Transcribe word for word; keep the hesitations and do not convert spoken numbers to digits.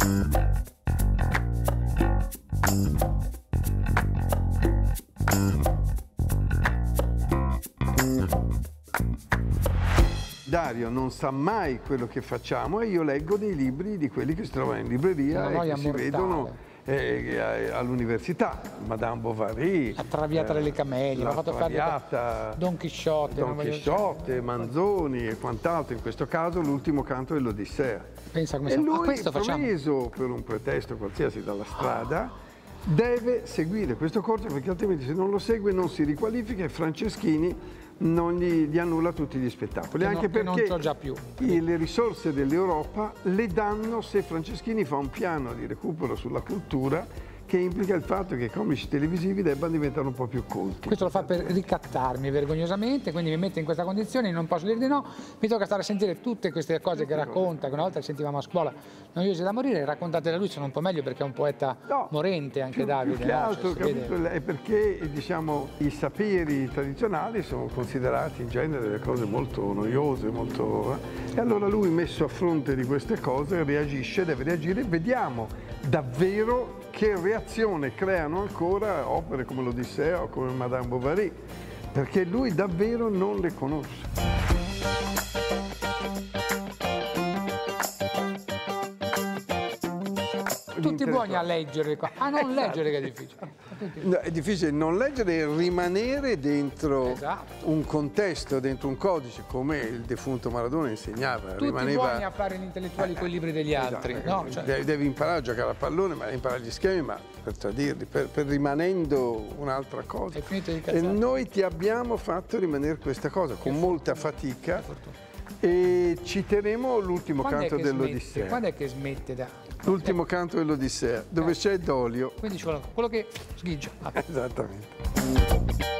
Dario non sa mai quello che facciamo e io leggo dei libri di quelli che si trovano in libreria e che si vedono eh, all'università. Madame Bovary, La Traviata delle Camelie, la l'ha fatto Traviata, Don Chisciotte, Don Chisciotte, Manzoni e quant'altro, in questo caso l'ultimo canto dell'Odissea. Pensa come e siamo. lui, A questo facciamo. preso per un pretesto qualsiasi dalla strada, deve seguire questo corso, perché altrimenti se non lo segue non si riqualifica e Franceschini non gli, gli annulla tutti gli spettacoli, Che anche no, che perché non c'ho già più. le risorse dell'Europa le danno se Franceschini fa un piano di recupero sulla cultura, che implica il fatto che i comici televisivi debbano diventare un po' più colti. Questo lo fa per ricattarmi vergognosamente, quindi mi mette in questa condizione, non posso dire di no, mi tocca stare a sentire tutte queste cose che racconta, che una volta le sentivamo a scuola, noiose da morire, raccontate da lui sono un po' meglio perché è un poeta no, morente anche più, Davide. Più che no? altro, Cioè, capito, vede... è perché diciamo, i saperi tradizionali sono considerati in genere delle cose molto noiose, molto... Eh? E allora lui, messo a fronte di queste cose, reagisce, deve reagire, vediamo davvero che reazione creano ancora opere come l'Odissea o come Madame Bovary, perché lui davvero non le conosce. Tutti buoni a leggere qua, a non leggere che è difficile. No, è difficile non leggere e rimanere dentro esatto. un contesto, dentro un codice, come il defunto Maradona insegnava. Tutti rimaneva... buoni a fare gli intellettuali con i libri degli altri. Esatto. No, cioè... devi, devi imparare a giocare a pallone, ma devi imparare gli schemi, ma per tradirli, per, per rimanendo un'altra cosa. È finito di E cazzare. noi ti abbiamo fatto rimanere questa cosa, con molta fatica, e citeremo l'ultimo canto dell'Odissea. Quando è che smette da... L'ultimo canto dell'Odissea, dove c'è Dolio. Quindi ci vuole quello che sghiggia. Esattamente.